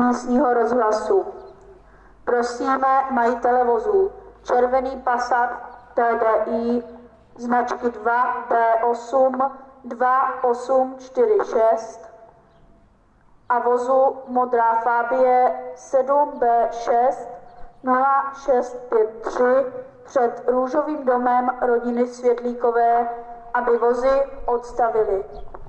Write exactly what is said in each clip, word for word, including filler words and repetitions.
místního rozhlasu. Prosíme majitele vozů červený Passat T D I značky dva B osm dva osm čtyři šest a vozu modrá Fabie sedm B šest nula šest pět tři před Růžovým domem rodiny Světlíkové, aby vozy odstavili.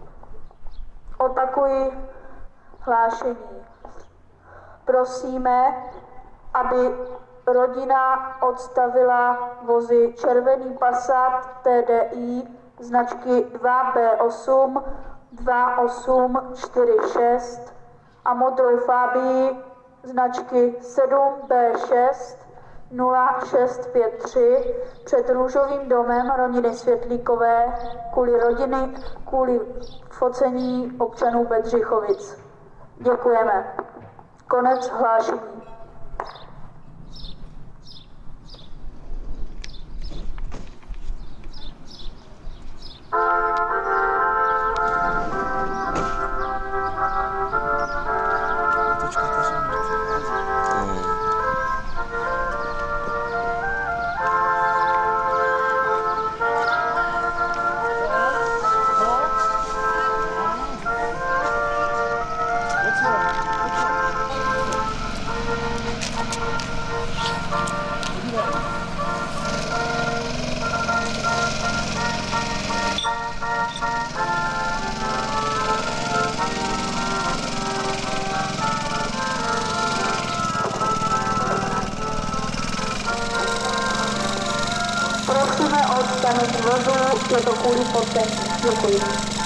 Opakuji hlášení. Prosíme, aby rodina odstavila vozy červený Passat T D I značky dva B osm dva osm čtyři šest a modrou Fabii značky sedm B šest nula šest pět tři před Růžovým domem rodiny Světlíkové kvůli rodiny, kvůli focení občanů Bedřichovic. Děkujeme. Konec hlášení. Prosíme o odstavení vozu, je to kvůli focení. Děkuji.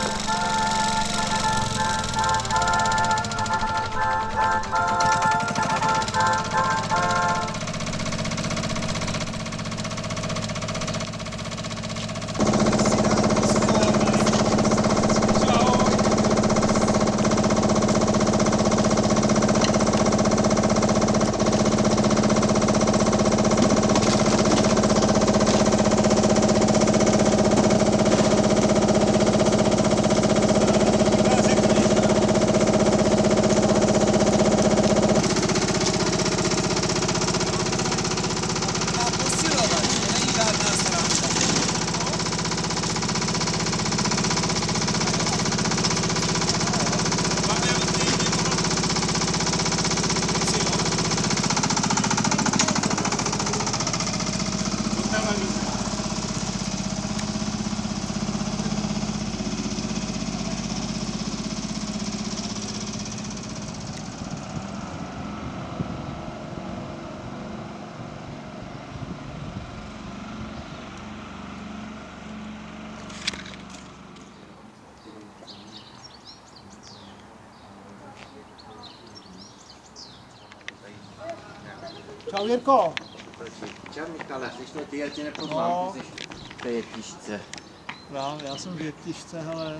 Čau, Jirko. Čau, Michale, slyš to ty, já tě nepoznám, no. Ty jsi v té jetišce. No, já jsem v jetišce, hele.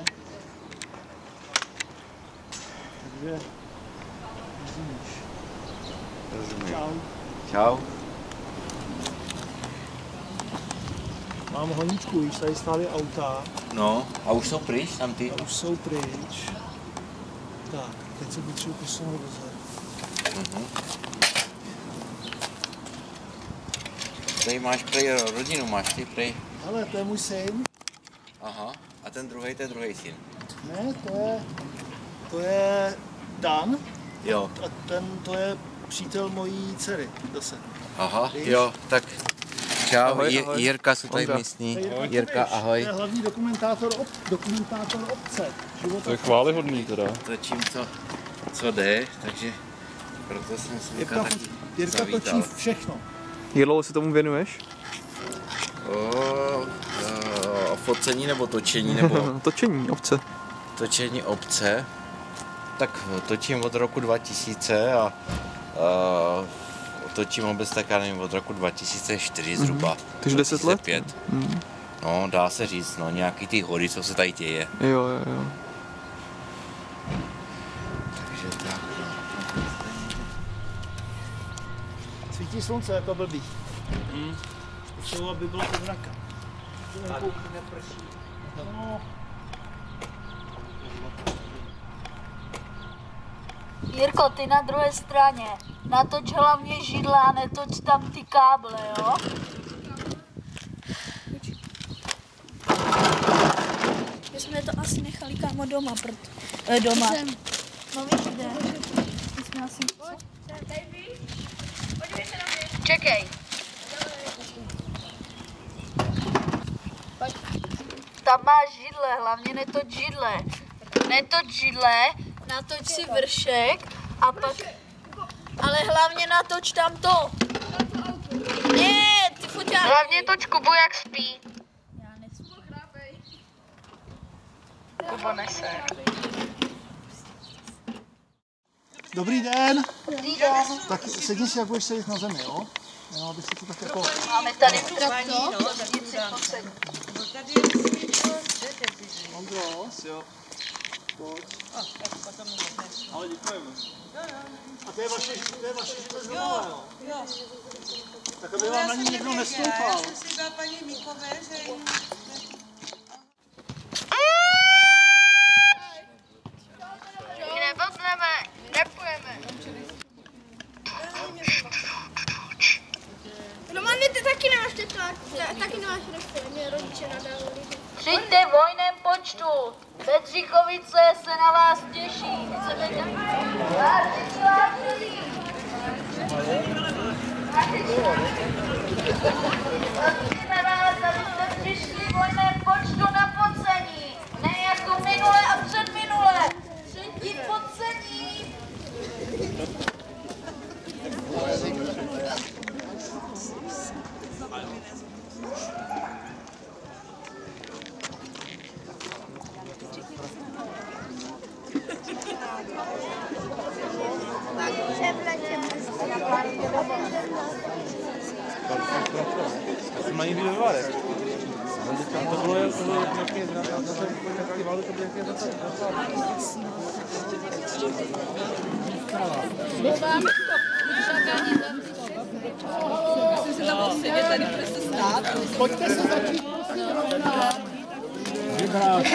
Takže, rozumíš. Rozumím. Čau. Čau. Mám honičku, víš, tady stály auta. No, a už jsou pryč tam ty? A už jsou pryč. Tak, teď se potřebuji posunout dozadu. Mhm. Tady máš prej rodinu, máš ty prej. Ale to je můj syn. Aha, a ten druhý, to je druhý syn. Ne, to je, to je Dan. Jo. A ten, to je přítel mojí dcery zase. Aha, Víš? jo, tak čau, Ahoj, ahoj. Jirka jsou tady místní. Jirka, ahoj. To je hlavní dokumentátor, ob, dokumentátor obce. Života. To je chválihodný teda. Točím, co, co jde, takže proto jsem se Jirka, taky Jirka zavítal. točí všechno. Jak dlouho se tomu věnuješ? O, o, o focení nebo točení, nebo Točení obce. točení obce. Tak točím od roku dva tisíce a, a točím obec tak já nevím, od roku dva tisíce čtyři zhruba. Mm-hmm. Takže deset let? pět. Mm. No, dá se říct, no, nějaký ty hory, co se tady děje. Jo, jo, jo. Takže tak. Svítí slunce jako blbý. Hmm. Potřebuji, aby bylo pod mraka. A neprší. No. Jirko, ty na druhé straně. Natoč hlavně židle a netoč tam ty káble, jo? My jsme to asi nechali kámo doma, proto... Eh, doma. No víš, kde? My jsme asi... Čekej. Tam máš židle, hlavně netoč židle. Netoč židle, natoč si vršek a pak... Ale hlavně natoč tam to. Ne, ty foťáky. Hlavně toč Kubu, jak spí. Já nespím. Kubo nese. Dobrý den. Dobrý den. Tak sedni si, jak budeš sedět na zemi, jo? Jo, aby si to tak jako... Máme tady traktor. Sedni si posedni. Ondro, jo. Pojď. Ale děkujeme. A to je vaše, to je vaše židle z domova, jo? Jo. Tak aby vám na ní někdo nestoupal. Já jsem si dala paní Míkové, že jim... Nebodneme, nepůjeme. Romane, ty taky nemáš teplák, taky nemáš refil, mě rodiče nadávali. Přijďte v hojném počtu. Bedřichovice se na vás těší. Chceme tam... Vážení, vážení. Prosíme vás, abyste přišli v hojném počtu na focení. Ne jako minule a předminule. Třetí focení. Mají vyvarek. To bylo nějaké nějaké vály, to bylo nějaké zase. Musím se tam posedět, tady bude se stát. Pojďte se začít. Vybrat.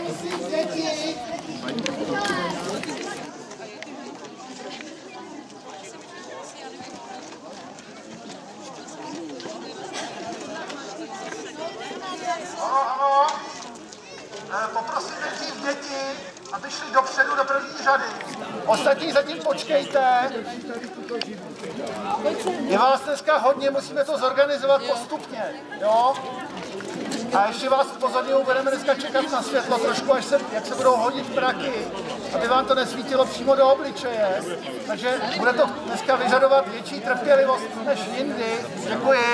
Poprosím nejdřív děti, aby šli dopředu do první řady. Ostatní zatím počkejte. Je vás dneska hodně, musíme to zorganizovat postupně, jo? A ještě vás upozorňuji, budeme dneska čekat na světlo trošku, až se, jak se budou hodit mraky, aby vám to nesvítilo přímo do obličeje. Takže bude to dneska vyžadovat větší trpělivost než jindy. Děkuji.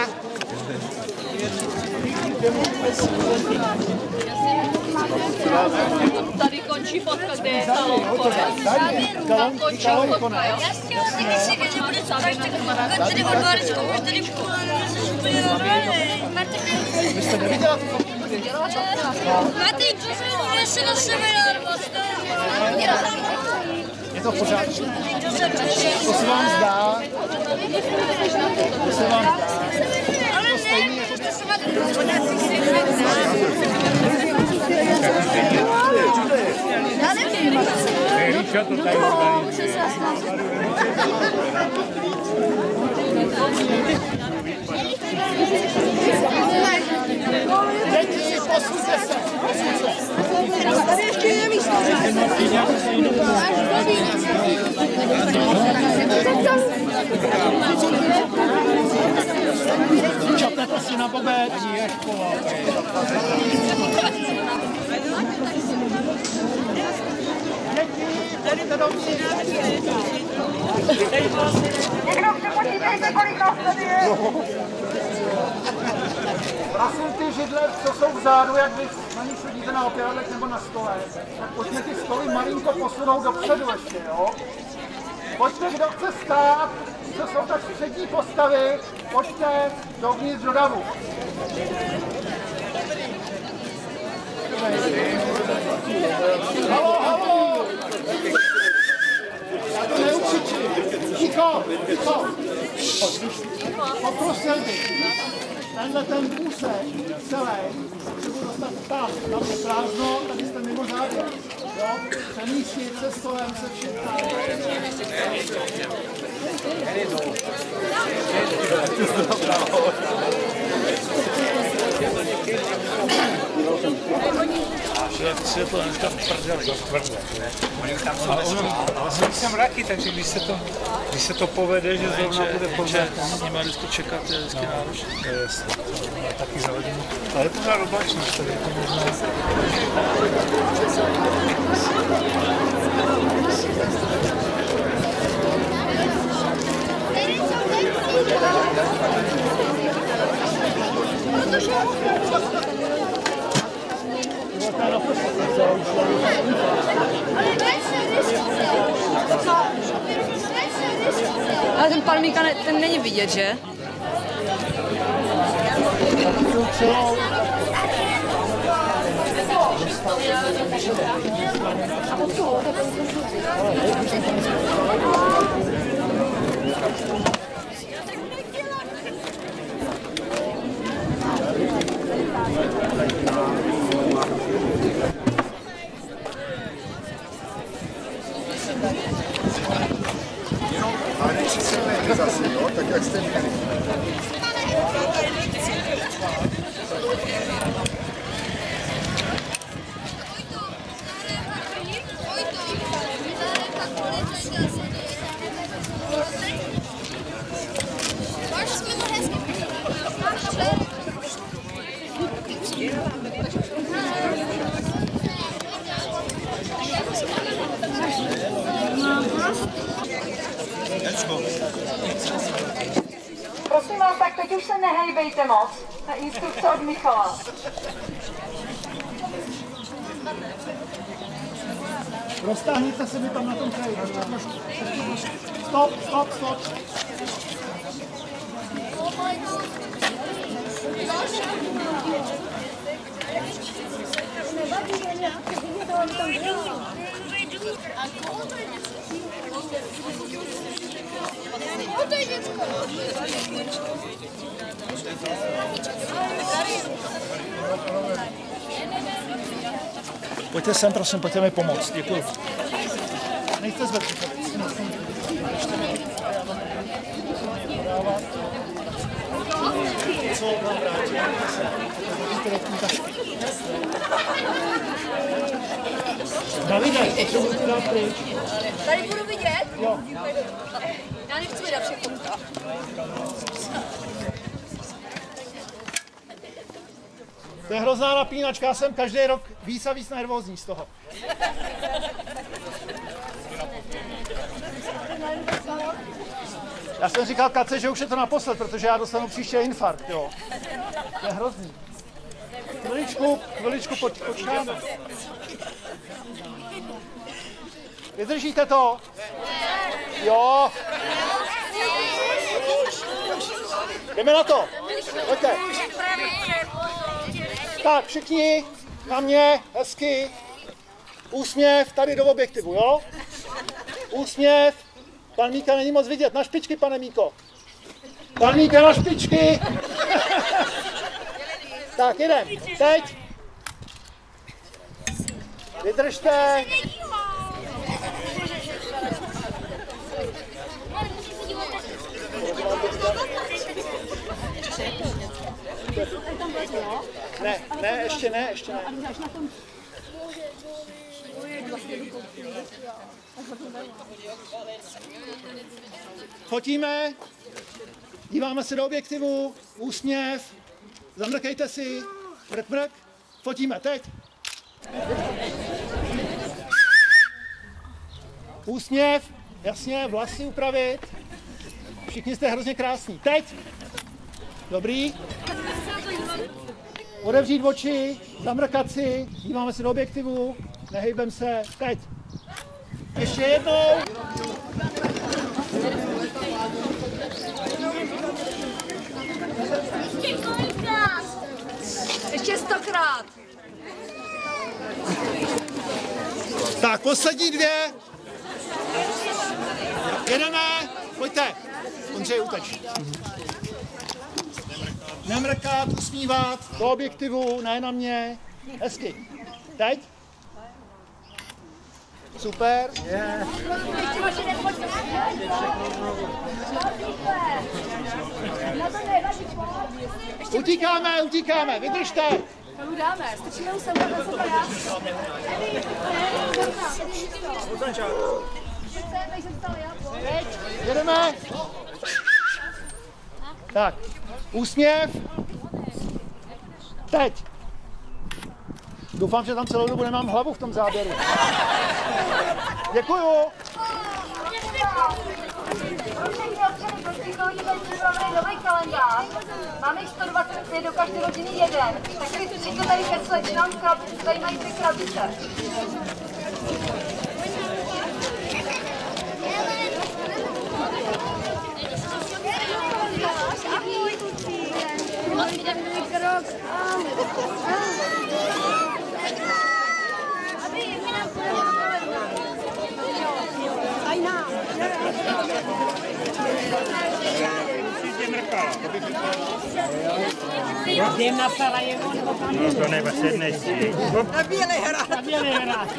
Tady končí fotka, kde je salon konec. Tam končí fotka, jo? Já si taky si věděl, že bude každý tady odválit zkoumat, tady úplně normálně. Vy jste neviděla? Matej, co se jmenuje se na seminář, Je to pořád. To se vám zdá. To se vám zdá. ale ne, můžete se máte já nevím. Děti, posuňte se. Tady ještě je místo. Čapnete si na bobek. Děti, jdete dovnitř. Někdo přepočítejte, kolik nás tady je. Prosím ty židle, co jsou vzadu, jak vy na nich sedíte na opěradlech nebo na stole, tak pojďme ty stoly malinko posunout dopředu ještě, jo? Pojďte, kdo chce stát, co jsou tak střední postavy, pojďte dovnitř do davu. Halo, halo! Já to neukřičím. Ticho, ticho. Poprosil bych. tenhle ten úsek celý potřebuji dostat tam, tam je prázdno, tady jste mimo závěr. Jo? Přemístit se stolem, se vším. Světlo dneska v prdeli. Ale ono jsem mraky, takže když se to, když se to povede, že zrovna bude povede, s nimi vždycky čekat, to je vždycky náročné. To je jasné. Taky za hodinu. Ale je pořád oblačnost, tady je to možná. Ale ten pan Míka, ne, ten není vidět, že? Ale nepřisilnejte zase, jo? Tak jak jste měli. Prosím vás, tak teď už se nehejbejte moc. Na instrukce od Michala. Roztáhněte se mi tam na tom kraji. Stop, stop, stop. Pojďte sem, prosím, pojďte mi pomoct. Děkuji. Nejste zvednout. Co vám vrátí? Davide, potřebuji to dát pryč. Tady budu vidět? Jo. Já nechci vydat všechno. To je hrozná napínačka, já jsem každý rok víc a víc nervózní z toho. Já jsem říkal Kace, že už je to naposled, protože já dostanu příště infarkt, jo. To je hrozný. Chviličku, chviličku, poč, počkáme. Vydržíte to? Jo. Jdeme na to. Pojďte. Tak, všichni na mě, hezky. Úsměv tady do objektivu, jo? Úsměv. Pan Míka není moc vidět. Na špičky, pane Míko. Pan Míka na špičky. Tak, jedem. Teď. Vydržte. Ne, ne, ještě ne, ještě ne. Fotíme, díváme se do objektivu, úsměv, zamrkejte si, mrk, mrk, fotíme, teď. Úsměv, jasně, vlasy upravit, všichni jste hrozně krásní, teď. Dobrý. Otevřít oči, zamrkat si, díváme se do objektivu, nehejbem se, teď. Ještě jednou. Ještě stokrát. Tak, poslední dvě. Jedeme, pojďte. Ondřej, uteč. nemrkat, usmívat do objektivu, ne na mě. Hezky. Teď? Super. Yeah. Utíkáme, utíkáme, vydržte. Dáme, stačíme už se udělat na já. Jedeme. Tak, úsměv. Teď. Doufám, že tam celou dobu nemám hlavu v tom záběru. Děkuju. Dobrý kalendář. Máme jich sto dvacet pět, do každé rodiny jeden. Tak vy přijďte tady ke slečnám, tady mají tři krabice. Jdem na Sarajevo nebo tam? No to nebo sedneš si. Na Bělehrad. Na Bělehrad.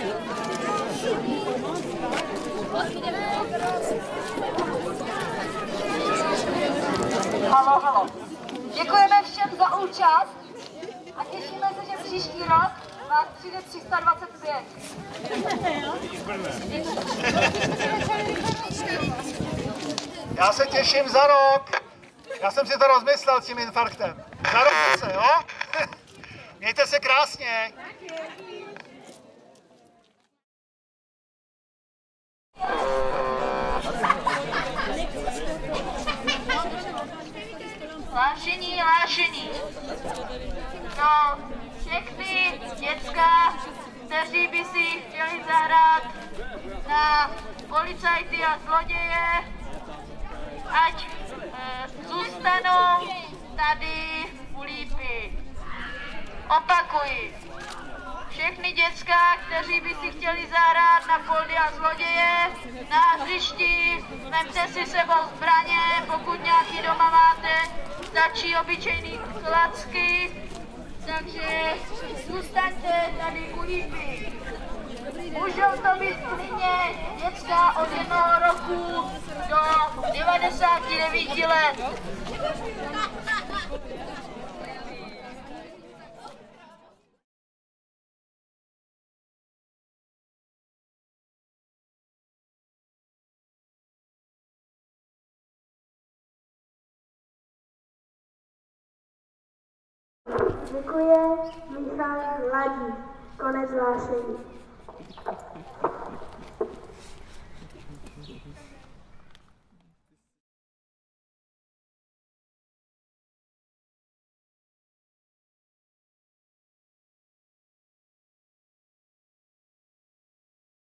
Halo, halo. Děkujeme všem za účast a těšíme se, že příští rok vás přijde tři sta dvacet pět. Já se těším za rok. Já jsem si to rozmyslel s tím infarktem. Za rok se, jo? Mějte se krásně. Vážení, vážení, no všechny děcka, kteří by si chtěli zahrát na policajty a zloděje, ať e, zůstanou tady u lípy. Opakuji, všechny děcka, kteří by si chtěli zahrát na poldy a zloděje, na hřišti, vemte si sebou zbraně, pokud nějaký doma máte, stačí obyčejný klacky, takže zůstaňte tady u lípy. Můžou to být klidně děcka od jednoho roku do devadesáti devíti let. Děkuje Michal Ladík. Konec hlášení.